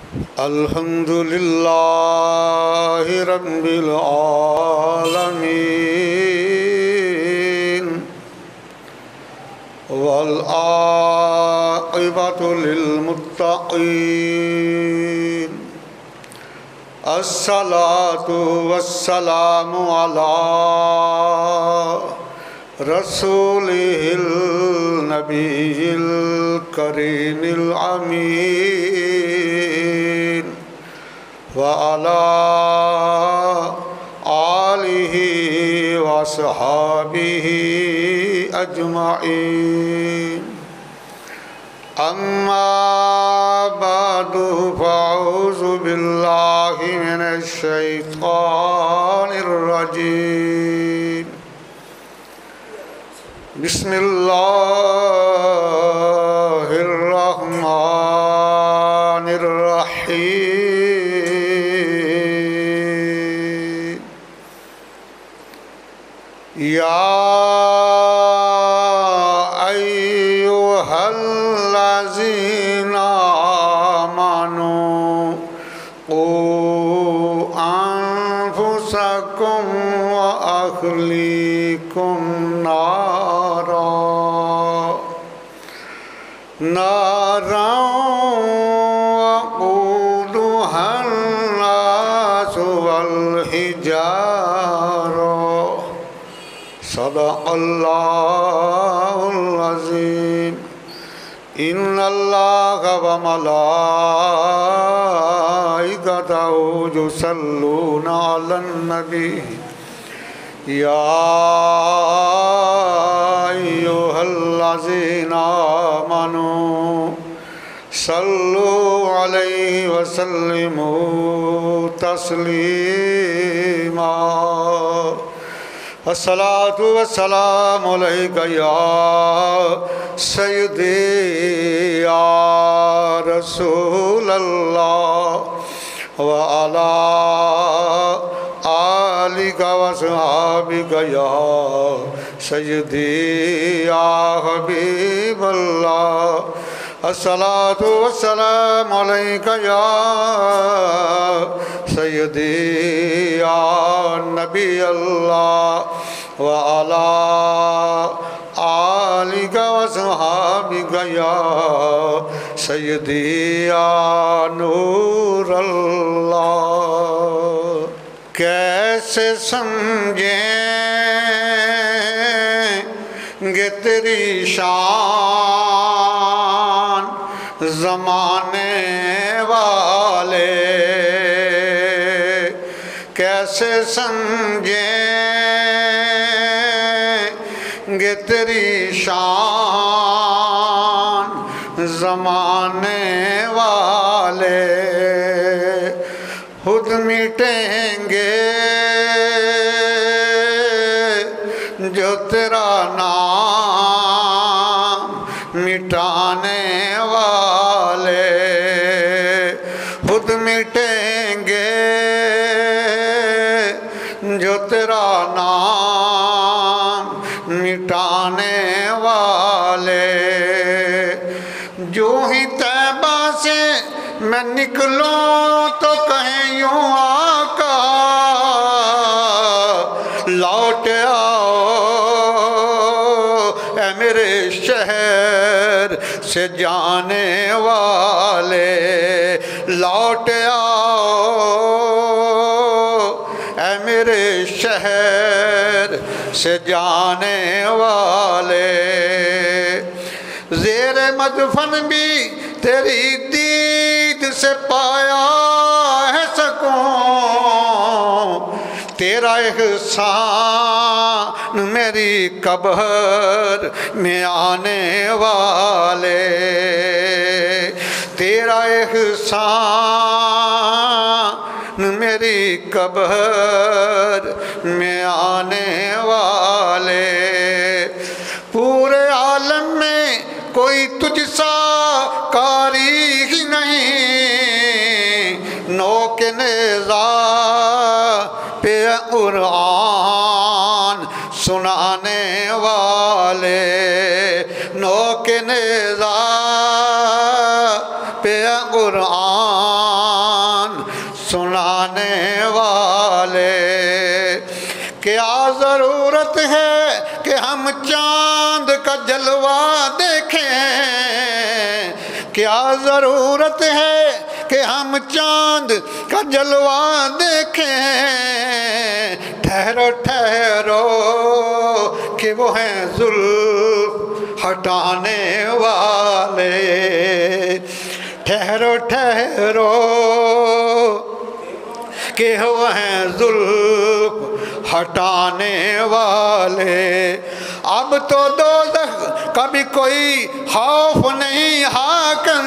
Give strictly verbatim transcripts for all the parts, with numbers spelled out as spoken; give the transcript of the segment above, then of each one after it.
الحمد للہ رب العالمین والعاقبۃ للمتقین الصلاۃ والسلام علی رسولہ النبی الکریم الامین وعلی آلہ وصحبہ اجمعین اما بعد فاعوذ باللہ من الشیطان الرجیم بسم اللہ الرحمن الرحیم یا ایہا الذین آمنوا قوا انفسکم واہلیکم نارا نارا وقودها الناس والحجارة صدق اللہ العظیم ان اللہ وملائکتہ یصلون علی النبی یا ایھا الذین آمنوا صلوا علیہ وسلموا تسلیما الصلاۃ والسلام علیک یا سیدی یا رسول اللہ وعلی آلک وصحابک یا سیدی یا حبیب اللہ الصلاۃ والسلام علیک یا سیدی یا نبی اللہ وعلی آلک وصحابک یا سیدی یا نور اللہ کیسے سمجھیں گے تیری شان زمانے والے کیسے سمجھیں گے تیری شان زمانے والے خود مٹیں گے جو تیرا نام مٹانے والے خود مٹیں گے جو تیرا نام مٹانے والے جو ہی طیبہ سے میں نکلوں تو کہیں یوں آقا لوٹ آؤ اے میرے شہر سے جانے والے لوٹ آؤ اے میرے شہر سے جانے والے زیر مدفن بھی تیری دید سے پایا ہے سکون تیرا احسان میری قبر میں آنے والے تیرا احسان میری قبر میں آنے والے پورے عالم میں کوئی تجھ سا قاری ہی نہیں نوک نیزہ پہ قرآن سنانے والے نوک نیزہ پہ قرآن سنانے والے، کیا ضرورت ہے کہ ہم چاند کا جلوہ دیکھیں، کیا ضرورت ہے کہ ہم چاند کا جلوہ دیکھیں، ٹھہرو ٹھہرو کہ وہ ہیں زلف ہٹانے والے، ٹھہرو ٹھہرو کہ وہ ہیں زلف ہٹانے والے، اب تو دوزخ کا بھی کوئی خوف نہیں حاکم،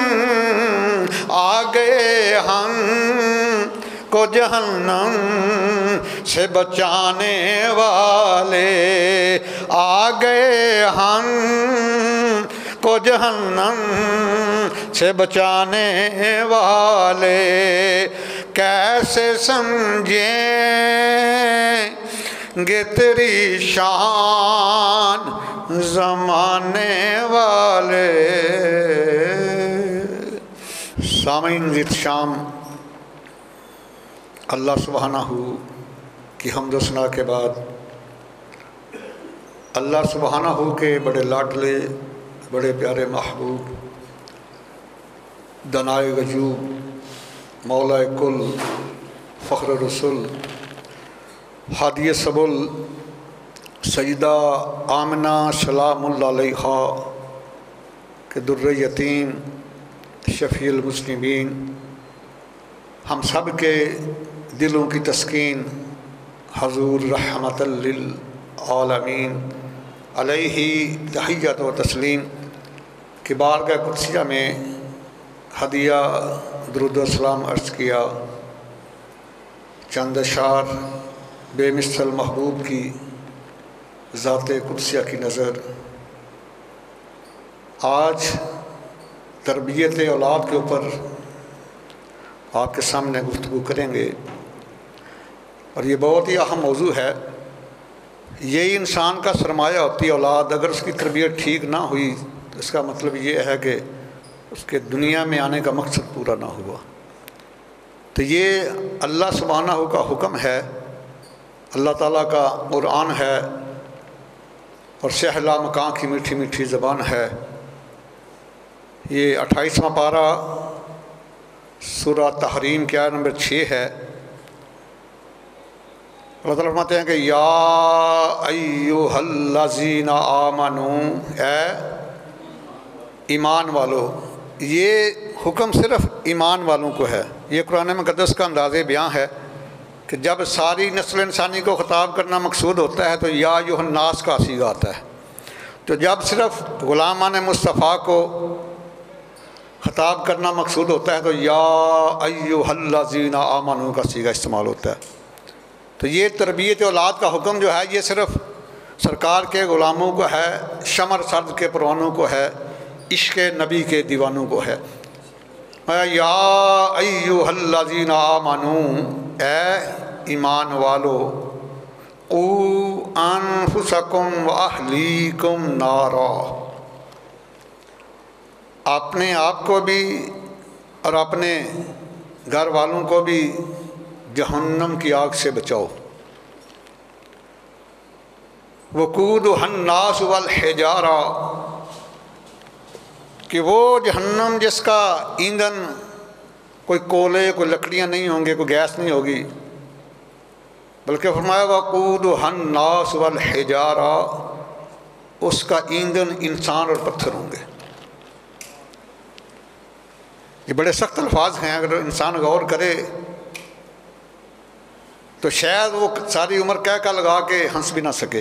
آ گئے ہم کو جہنم سے بچانے والے، آ گئے ہم کو جہنم سے بچانے والے، کیسے سمجھیں گے تیری شان زمانے والے۔ سامعین زید شام، اللہ سبحانہ کی حمد و ثنا کے بعد اللہ سبحانہ کے بڑے لاڈلے، بڑے پیارے محبوب، دنائے غیوب، مولا کل، فخر رسول، ہادی سبل، سیدہ آمنہ سلام اللہ علیہا کے در یتیم، شفیع المسلمین، ہم سب کے دلوں کی تسکین حضور رحمت للعالمین علیہ تحیت و تسلیم کی بارگاہ قدسیہ میں ہدیہ درود و سلام عرض کیا، چند اشعار بے مثل محبوب کی ذات قدسیہ کی نظر آج تربیت اولاد کے اوپر آپ کے سامنے گفتگو کریں گے، اور یہ بہت ہی اہم موضوع ہے۔ یہی انسان کا سرمایہ ہوتی ہے اولاد، اگر اس کی تربیت ٹھیک نہ ہوئی تو اس کا مطلب یہ ہے کہ اس کے دنیا میں آنے کا مقصد پورا نہ ہوا۔ تو یہ اللہ سبحانہ کا حکم ہے، اللہ تعالیٰ کا قرآن ہے، اور سہلا مکان کی میٹھی میٹھی زبان ہے۔ یہ اٹھائیسواں پارہ سورہ تحریم کی آیت نمبر چھ ہے۔ اللہ تعالیٰ فرماتے ہیں کہ یا ایھا الذین آمنوا، اے ایمان والو۔ یہ حکم صرف ایمان والوں کو ہے۔ یہ قرآن مقدس کا انداز بیان ہے کہ جب ساری نسل انسانی کو خطاب کرنا مقصود ہوتا ہے تو یا ایھا الناس کا صیغہ آتا ہے، تو جب صرف غلامان مصطفیٰ کو خطاب کرنا مقصود ہوتا ہے تو یا ایھا الذین آمنوا کا صیغہ استعمال ہوتا ہے۔ تو یہ تربیت اولاد کا حکم جو ہے یہ صرف سرکار کے غلاموں کو ہے، شمر سرد کے پروانوں کو ہے، عشق نبی کے دیوانوں کو ہے۔ یا ایھا الذین آمنوا، اے ایمان والو، قوا انفسکم واہلیکم نارا، اپنے آپ کو بھی اور اپنے گھر والوں کو بھی جہنم کی آگ سے بچاؤ۔ وقودھا الناس والحجارہ، کہ وہ جہنم جس کا ایندھن کوئی کولے، کوئی لکڑیاں نہیں ہوں گے، کوئی گیس نہیں ہوگی، بلکہ فرمایا وقودھا الناس والحجارہ، اس کا ایندھن انسان اور پتھر ہوں گے۔ یہ بڑے سخت الفاظ ہیں، اگر انسان غور کرے تو شاید وہ ساری عمر کہہ کر لگا کے ہنس بھی نہ سکے۔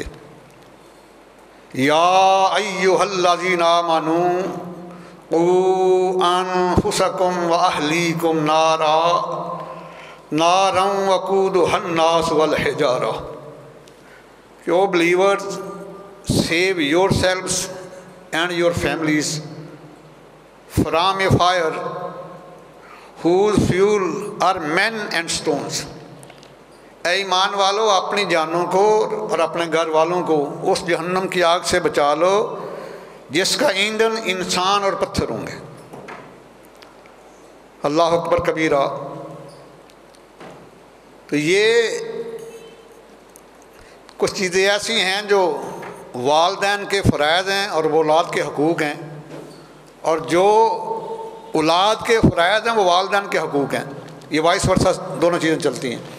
یا ایھا الذین آمنوا قوا انفسکم واہلیکم نارا نارا وقودھا الناس والحجارہ، کہ او believers, save yourselves and your families from a fire whose fuel are men and stones۔ اے ایمان والو، اپنی جانوں کو اور اپنے گھر والوں کو اس جہنم کی آگ سے بچا لو جس کا ایندھن انسان اور پتھر ہوں گے۔ اللہ اکبر کبیرہ۔ تو یہ کچھ چیزیں ایسی ہیں جو والدین کے فرائض ہیں اور وہ اولاد کے حقوق ہیں، اور جو اولاد کے فرائض ہیں وہ والدین کے حقوق ہیں، یہ وائس ورثہ دونوں چیزیں چلتی ہیں۔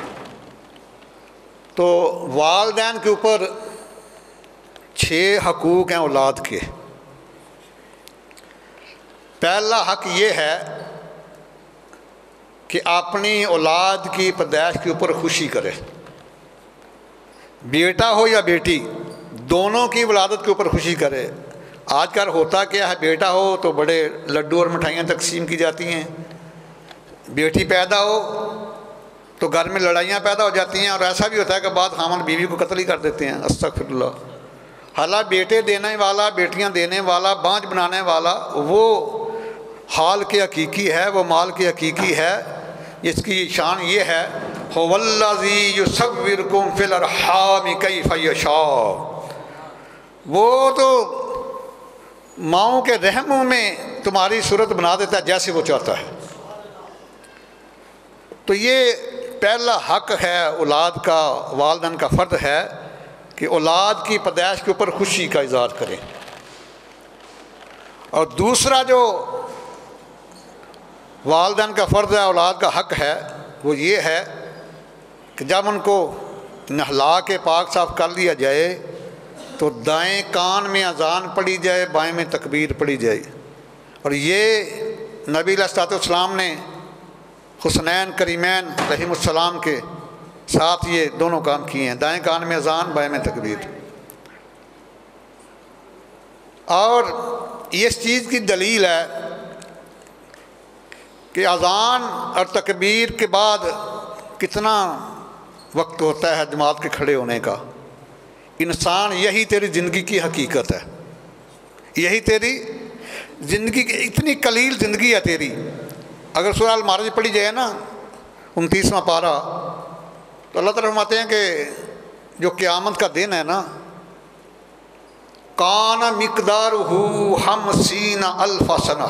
تو والدین کے اوپر چھ حقوق ہیں اولاد کے۔ پہلا حق یہ ہے کہ اپنی اولاد کی پیدائش کے اوپر خوشی کرے، بیٹا ہو یا بیٹی، دونوں کی ولادت کے اوپر خوشی کرے۔ آج کل ہوتا کیا ہے، بیٹا ہو تو بڑے لڈو اور مٹھائیاں تقسیم کی جاتی ہیں، بیٹی پیدا ہو تو گھر میں لڑائیاں پیدا ہو جاتی ہیں، اور ایسا بھی ہوتا ہے کہ بعد خامن بیوی کو قتل ہی کر دیتے ہیں، استغفر اللہ۔ حالانکہ بیٹے دینے والا، بیٹیاں دینے والا، بانجھ بنانے والا وہ حال کے حقیقی ہے، وہ مال کے حقیقی ہے، جس کی شان یہ ہے هو الذی یصورکم فی الارحام کیف یشاء، وہ تو ماؤں کے رحموں میں تمہاری صورت بنا دیتا ہے جیسے وہ چاہتا ہے۔ تو یہ پہلا حق ہے اولاد کا، والدین کا فرض ہے کہ اولاد کی پیدائش کے اوپر خوشی کا اظہار کریں۔ اور دوسرا جو والدین کا فرض ہے، اولاد کا حق ہے، وہ یہ ہے کہ جب ان کو نہلا کے پاک صاف کر لیا جائے تو دائیں کان میں اذان پڑھی جائے، بائیں میں تکبیر پڑھی جائے۔ اور یہ نبی علیہ الصلوۃ والسلام نے حسنین کریمین رحمہ السلام کے ساتھ یہ دونوں کام کیے ہیں، دائیں کان میں اذان، بائیں میں تکبیر۔ اور اس چیز کی دلیل ہے کہ اذان اور تکبیر کے بعد کتنا وقت ہوتا ہے جماعت کے کھڑے ہونے کا۔ انسان، یہی تیری زندگی کی حقیقت ہے، یہی تیری زندگی کی، اتنی قلیل زندگی ہے تیری۔ اگر سورہ المعارج پڑھی جائے نا انتیسواں پارہ، تو اللہ تعالیٰ فرماتے ہیں کہ جو قیامت کا دن ہے نا، کان مقدارہ خمسین الف سنہ،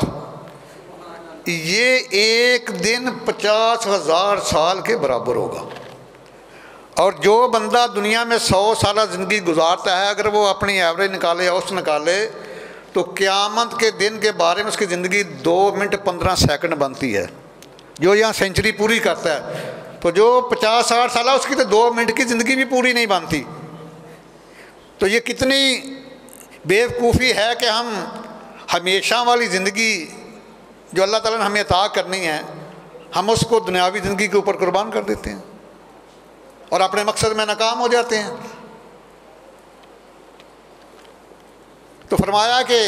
یہ ایک دن پچاس ہزار سال کے برابر ہوگا۔ اور جو بندہ دنیا میں سو سالہ زندگی گزارتا ہے، اگر وہ اپنی ایوریج نکالے، اوسط نکالے، تو قیامت کے دن کے بارے میں اس کی زندگی دو منٹ پندرہ سیکنڈ بنتی ہے۔ جو یہاں سینچری پوری کرتا ہے، تو جو پچاس ساٹھ سالہ اس کی تو دو منٹ کی زندگی بھی پوری نہیں بنتی۔ تو یہ کتنی بیوقوفی ہے کہ ہم ہمیشہ والی زندگی جو اللہ تعالیٰ نے ہمیں عطا کرنی ہے، ہم اس کو دنیاوی زندگی کے اوپر قربان کر دیتے ہیں اور اپنے مقصد میں ناکام ہو جاتے ہیں۔ تو فرمایا کہ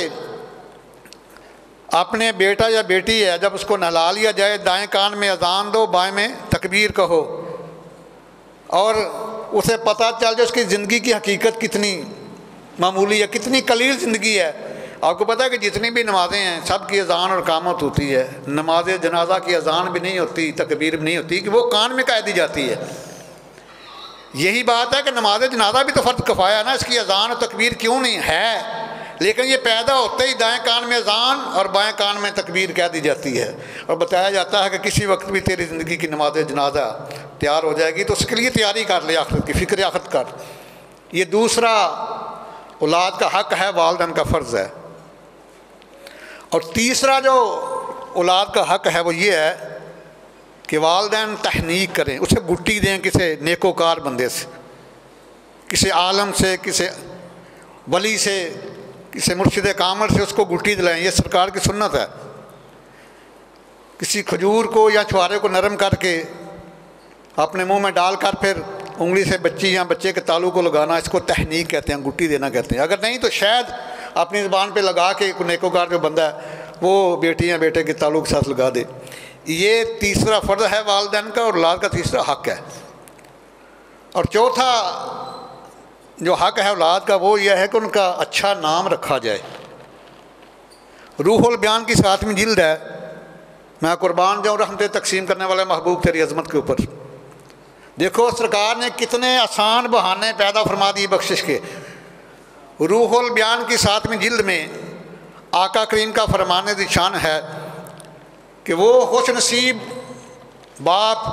اپنے بیٹا یا بیٹی ہے، جب اس کو نہلا لیا جائے، دائیں کان میں اذان دو، بائیں میں تکبیر کہو، اور اسے پتہ چل جائے اس کی زندگی کی حقیقت کتنی معمولی ہے، کتنی قلیل زندگی ہے۔ آپ کو پتہ ہے کہ جتنی بھی نمازیں ہیں سب کی اذان اور اقامت ہوتی ہے، نماز جنازہ کی اذان بھی نہیں ہوتی، تکبیر بھی نہیں ہوتی، کہ وہ کان میں کہہ دی جاتی ہے۔ یہی بات ہے کہ نماز جنازہ بھی تو فرض کفایہ ہے نا، اس کی اذان اور تکبیر کیوں نہیں ہے، لیکن یہ پیدا ہوتے ہی دائیں کان میں اذان اور بائیں کان میں تکبیر کہہ دی جاتی ہے، اور بتایا جاتا ہے کہ کسی وقت بھی تیری زندگی کی نماز جنازہ تیار ہو جائے گی، تو اس کے لیے تیاری کر لے، آخرت کی فکر آخرت کر۔ یہ دوسرا اولاد کا حق ہے، والدین کا فرض ہے۔ اور تیسرا جو اولاد کا حق ہے وہ یہ ہے کہ والدین تحنیک کریں، اسے گٹی دیں کسی نیکوکار بندے سے، کسی عالم سے، کسی ولی سے، کسی مرشد کامل سے اس کو گٹی دلائیں۔ یہ سرکار کی سنت ہے۔ کسی کھجور کو یا چھوارے کو نرم کر کے اپنے منہ میں ڈال کر پھر انگلی سے بچی یا بچے کے تالو کو لگانا، اس کو تحنیک کہتے ہیں، گٹی دینا کہتے ہیں۔ اگر نہیں تو شاید اپنی زبان پہ لگا کے نیکوکار جو بندہ ہے وہ بیٹی یا بیٹے کے تالو کے ساتھ لگا دے۔ یہ تیسرا فرض ہے والدین کا، اور اولاد کا تیسرا حق ہے۔ اور چوتھا جو حق ہے اولاد کا وہ یہ ہے کہ ان کا اچھا نام رکھا جائے۔ روح البیان کی ساتویں جلد ہے، میں قربان جاؤں رحمتیں تقسیم کرنے والے محبوب تیری عظمت کے اوپر۔ دیکھو سرکار نے کتنے آسان بہانے پیدا فرما دیے بخشش کے۔ روح البیان کی ساتویں جلد میں آقا کریم کا فرمان ذیشان ہے کہ وہ خوش نصیب باپ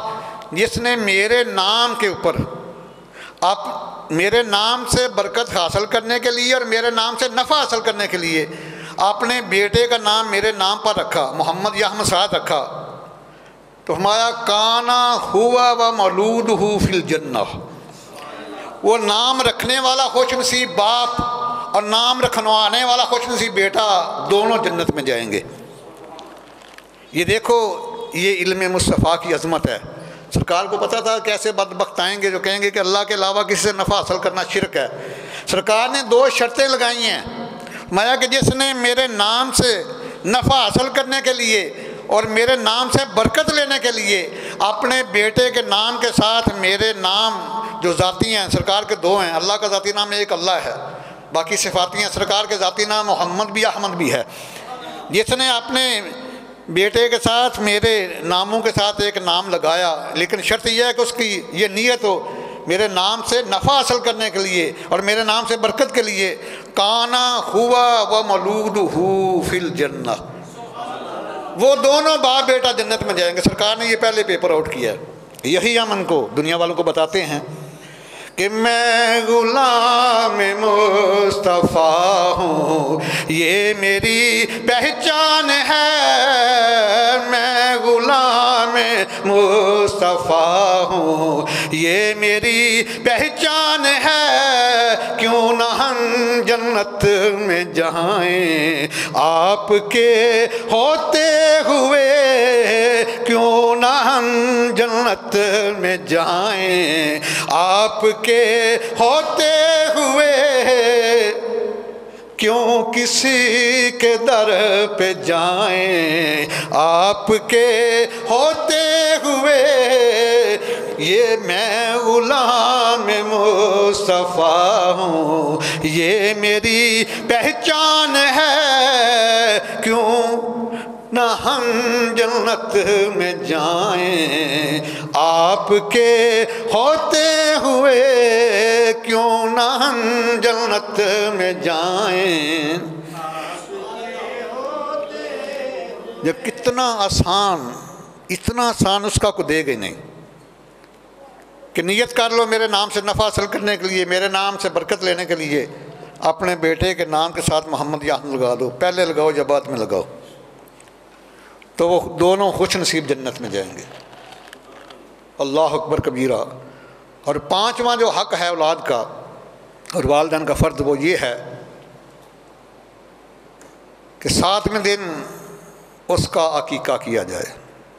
جس نے میرے نام کے اوپر آپ میرے نام سے برکت حاصل کرنے کے لیے اور میرے نام سے نفع حاصل کرنے کے لیے اپنے بیٹے کا نام میرے نام پر رکھا، محمد یا احمد سعد رکھا، تو فرمایا کانا ہوا و مولود ہو فی الجنہ، وہ نام رکھنے والا خوش نصیب باپ اور نام رکھنوانے والا خوش نصیب بیٹا دونوں جنت میں جائیں گے۔ یہ دیکھو یہ علم مصطفیٰ کی عظمت ہے۔ سرکار کو پتہ تھا کیسے بدبخت آئیں گے جو کہیں گے کہ اللہ کے علاوہ کسی سے نفع حاصل کرنا شرک ہے۔ سرکار نے دو شرطیں لگائی ہیں، مایا کہ جس نے میرے نام سے نفع حاصل کرنے کے لیے اور میرے نام سے برکت لینے کے لیے اپنے بیٹے کے نام کے ساتھ میرے نام جو ذاتی ہیں، سرکار کے دو ہیں، اللہ کا ذاتی نام ایک اللہ ہے، باقی صفاتی ہیں، سرکار کے ذاتی نام محمد بھی احمد بھی ہے، جس نے اپنے بیٹے کے ساتھ میرے ناموں کے ساتھ ایک نام لگایا، لیکن شرط یہ ہے کہ اس کی یہ نیت ہو میرے نام سے نفع حاصل کرنے کے لیے اور میرے نام سے برکت کے لیے، کانا ہوا و مولود ہو فی الجنہ، وہ دونوں باپ بیٹا جنت میں جائیں گے۔ سرکار نے یہ پہلے پیپر آؤٹ کیا ہے۔ یہی ہم ان کو دنیا والوں کو بتاتے ہیں کہ میں غلام مصطفیٰ ہوں، یہ میری پہچان ہے، میں غلام مصطفیٰ ہوں، یہ میری پہچان ہے، کیوں نہ ہم جنت میں جائیں آپ کے ہوتے ہوئے، کیوں نہ ہم جنت میں جائیں آپ کے ہوتے ہوئے، کیوں کسی کے در پہ جائیں آپ کے ہوتے ہوئے، یہ میں غلام مصطفیٰ ہوں، یہ میری پہچان ہے، کیوں نہ ہم جنت میں جائیں آپ کے ہوتے ہوئے، کیوں نہ ہم جنت میں جائیں۔ یہ کتنا آسان، اتنا آسان اس کا کو دے گئی نہیں کہ نیت کر لو میرے نام سے نفع حاصل کرنے کے لیے، میرے نام سے برکت لینے کے لیے اپنے بیٹے کے نام کے ساتھ محمد یا احمد لگا دو، پہلے لگاؤ یا بعد میں لگاؤ، تو وہ دونوں خوش نصیب جنت میں جائیں گے۔ اللہ اکبر کبیرہ۔ اور پانچواں جو حق ہے اولاد کا اور والدین کا فرض وہ یہ ہے کہ ساتویں دن اس کا عقیقہ کیا جائے،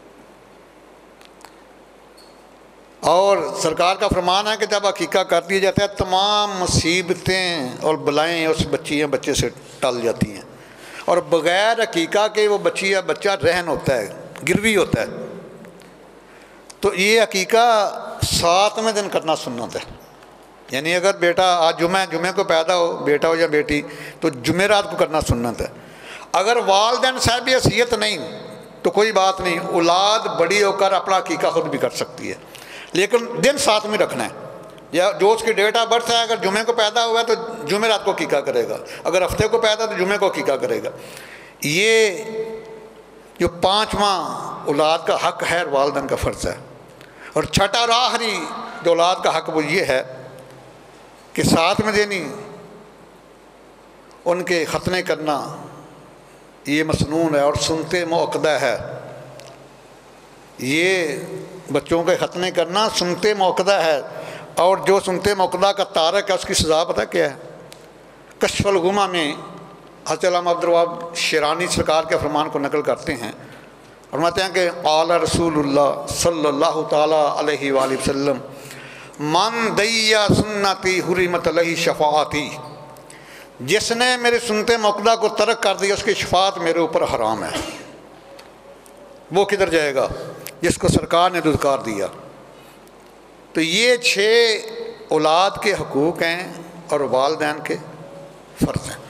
اور سرکار کا فرمان ہے کہ جب عقیقہ کر دیا جاتا ہے تمام مصیبتیں اور بلائیں اس بچی یا بچے سے ٹل جاتی ہیں، اور بغیر عقیقہ کے وہ بچی یا بچہ رہن ہوتا ہے، گروی ہوتا ہے۔ تو یہ عقیقہ ساتویں دن کرنا سنت ہے، یعنی اگر بیٹا آج جمعہ جمعہ کو پیدا ہو بیٹا ہو یا بیٹی تو جمعرات کو کرنا سنت ہے۔ اگر والدین صاحب حیثیت نہیں تو کوئی بات نہیں، اولاد بڑی ہو کر اپنا عقیقہ خود بھی کر سکتی ہے، لیکن دن ساتویں رکھنا ہے، یا جو اس کی ڈیٹ آف برتھ ہے اگر جمعے کو پیدا ہوا ہے تو جمعرات کو عقیقہ کرے گا، اگر ہفتے کو پیدا تو جمعے کو عقیقہ کرے گا۔ یہ جو پانچواں اولاد کا حق ہے والدین کا فرض ہے۔ اور چھٹا اور آخری جو اولاد کا حق وہ یہ ہے کہ ساتویں دن ہی ان کے ختنے کرنا یہ مسنون ہے اور سنتے موقدہ ہے۔ یہ بچوں کے ختنے کرنا سنتے موقدہ ہے، اور جو سنتے موقدہ کا تارک ہے اس کی سزا پتہ کیا ہے؟ کشف الغمہ میں حضرت علامہ عبدالوہاب شیرانی سرکار کے فرمان کو نقل کرتے ہیں، فرماتے ہیں کہ قال رسول اللہ صلی اللہ تعالیٰ علیہ وآلہ وسلم من دیا سنتی حرمت علیہ شفاعتی، جس نے میرے سنتے موقدہ کو ترک کر دیا اس کی شفاعت میرے اوپر حرام ہے۔ وہ کدھر جائے گا؟ جس کو سرکار نے دھتکار دیا۔ تو یہ چھ اولاد کے حقوق ہیں اور والدین کے فرض ہیں۔